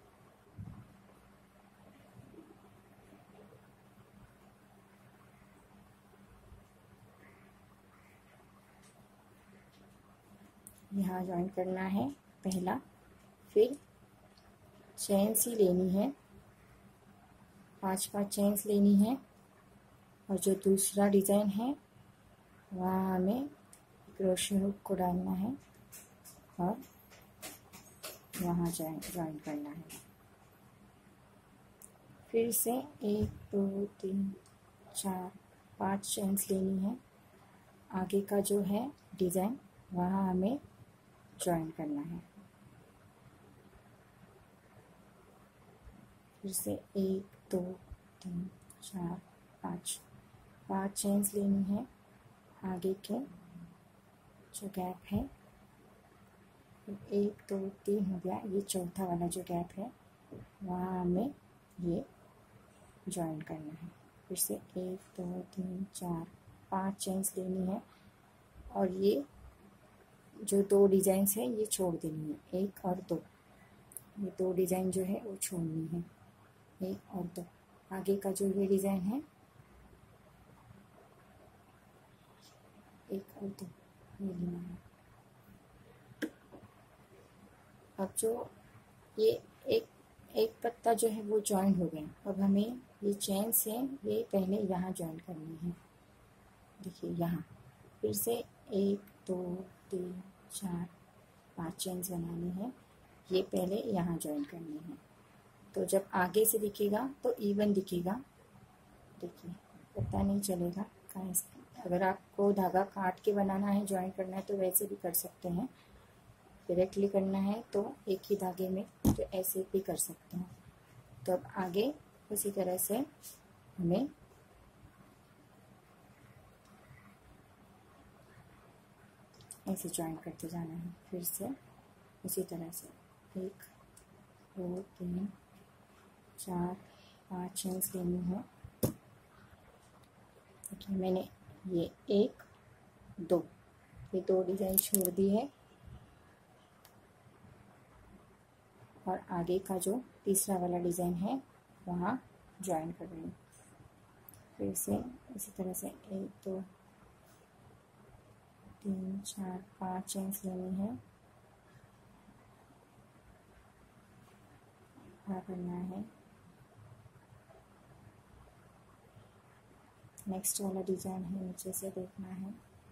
यहाँ ज्वाइन करना है पहला, फिर चेन्स ही लेनी है, 5 चेन्स लेनी है और जो दूसरा डिज़ाइन है वहाँ हमें क्रोशे हुक को डालना है और वहाँ ज्वाइन करना है। फिर से 1 2 3 4 5 चेन्स लेनी है। आगे का जो है डिज़ाइन वहाँ हमें ज्वाइन करना है। फिर से 1 2 3 4 5 चेन्स लेनी है। आगे के जो गैप है 1 2 3 हो गया, ये चौथा वाला जो गैप है वहाँ हमें ये ज्वाइन करना है। फिर से 1 2 3 4 5 चेन्स लेनी है और ये जो 2 डिज़ाइंस है ये छोड़ देनी है। 1 और 2 ये 2 डिज़ाइन जो है वो छोड़नी है। 1 और 2 आगे का जो ये डिज़ाइन है 1 और 2 ये लेना है। अब जो ये एक पत्ता जो है वो ज्वाइन हो गया। अब हमें ये चेन से ये पहले यहाँ ज्वाइन करनी है। देखिए यहाँ फिर से 1 2 3 4 5 चेन्स बनानी है। ये पहले यहाँ ज्वाइन करनी है। तो जब आगे से दिखेगा तो इवन दिखेगा। देखिए पता नहीं चलेगा कहाँ अगर आपको धागा काट के बनाना है, ज्वाइन करना है तो वैसे भी कर सकते हैं। डायरेक्टली करना है तो एक ही धागे में तो ऐसे भी कर सकते हैं। तो अब आगे उसी तरह से हमें ऐसे ज्वाइन करते जाना है। फिर से उसी तरह से 1 2 3 4 5 चेन्स लेनी है। देखिए मैंने ये 1 2 ये 2 डिज़ाइन छोड़ दी है और आगे का जो तीसरा वाला डिज़ाइन है वहाँ ज्वाइन कर रही हूँ। फिर से इसी तरह से 1 2 3 4 5 चेन्स लेनी है। क्या करना है, नेक्स्ट वाला डिज़ाइन है नीचे से देखना है।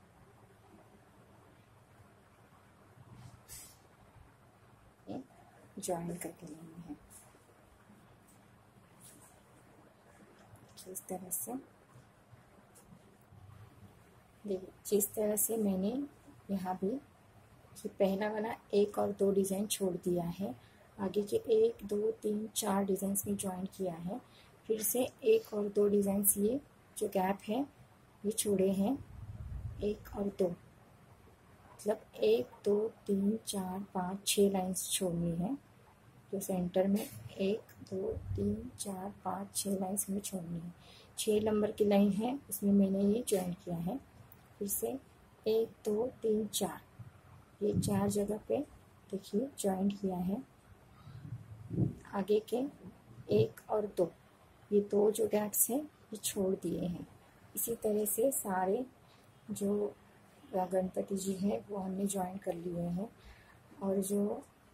ज्वाइन करके लेनी है इस तरह से। देखिए जिस तरह से मैंने यहाँ भी ये पहला वाला 1 और 2 डिज़ाइन छोड़ दिया है, आगे के 1 2 3 4 डिज़ाइन में ज्वाइन किया है। फिर से 1 और 2 डिज़ाइन ये जो गैप है ये छोड़े हैं, 1 और 2 मतलब 1 2 3 4 5 6 लाइन्स छोड़नी है। जो सेंटर में 1 2 3 4 5 6 लाइन्स हमें छोड़नी है। 6 नंबर की लाइन है उसमें मैंने ये ज्वाइन किया है। फिर से 1 2 3 4 ये 4 जगह पे देखिए ज्वाइन किया है। आगे के 1 और 2 ये 2 जो गैप्स हैं ये छोड़ दिए हैं। इसी तरह से सारे जो गणपति जी हैं वो हमने ज्वाइन कर लिए हैं। और जो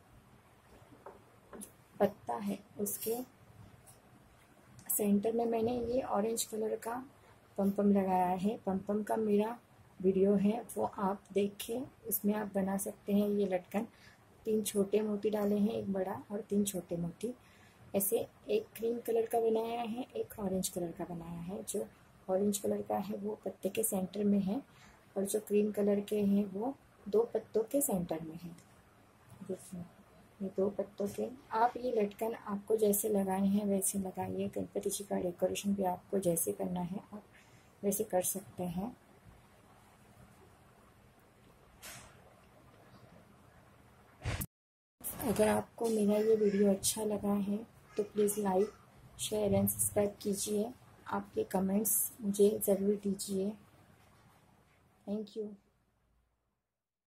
पत्ता है उसके सेंटर में मैंने ये ऑरेंज कलर का पम लगाया है। पम का मेरा वीडियो है वो आप देखें, उसमें आप बना सकते हैं। ये लटकन 3 छोटे मोती डाले हैं, एक बड़ा और 3 छोटे मोती। ऐसे एक क्रीम कलर का बनाया है, एक ऑरेंज कलर का बनाया है। जो ऑरेंज कलर का है वो पत्ते के सेंटर में है और जो क्रीम कलर के हैं वो 2 पत्तों के सेंटर में है। देखिए ये 2 पत्तों के। आप ये लटकन आपको जैसे लगाए हैं वैसे लगाइए। गणपति जी का डेकोरेशन भी आपको जैसे करना है आप वैसे कर सकते हैं। अगर आपको मेरा ये वीडियो अच्छा लगा है तो please like share and subscribe कीजिए। आपके कमेंट्स मुझे ज़रूर दीजिए। Thank you.